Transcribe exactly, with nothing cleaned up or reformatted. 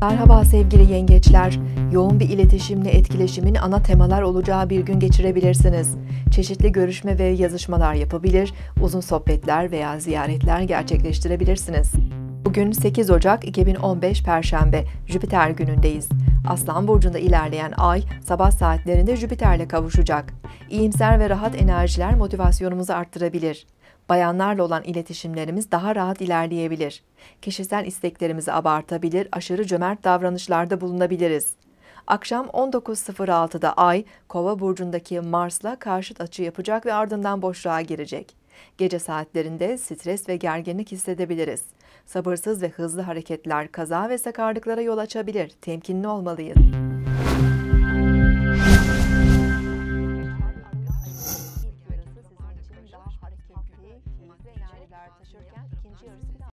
Merhaba sevgili yengeçler. Yoğun bir iletişimle etkileşimin ana temalar olacağı bir gün geçirebilirsiniz. Çeşitli görüşme ve yazışmalar yapabilir, uzun sohbetler veya ziyaretler gerçekleştirebilirsiniz. Bugün sekiz Ocak iki bin on beş Perşembe, Jüpiter günündeyiz. Aslan burcunda ilerleyen ay sabah saatlerinde Jüpiter'le kavuşacak. İyimser ve rahat enerjiler motivasyonumuzu arttırabilir. Bayanlarla olan iletişimlerimiz daha rahat ilerleyebilir. Kişisel isteklerimizi abartabilir, aşırı cömert davranışlarda bulunabiliriz. Akşam on dokuz sıfır altıda Ay, Kova burcundaki Mars'la karşıt açı yapacak ve ardından boşluğa girecek. Gece saatlerinde stres ve gerginlik hissedebiliriz. Sabırsız ve hızlı hareketler kaza ve sakarlıklara yol açabilir. Temkinli olmalıyız. İlk yarısı sizin için daha hareketli, keyifli enerjiler taşırken ikinci yarısı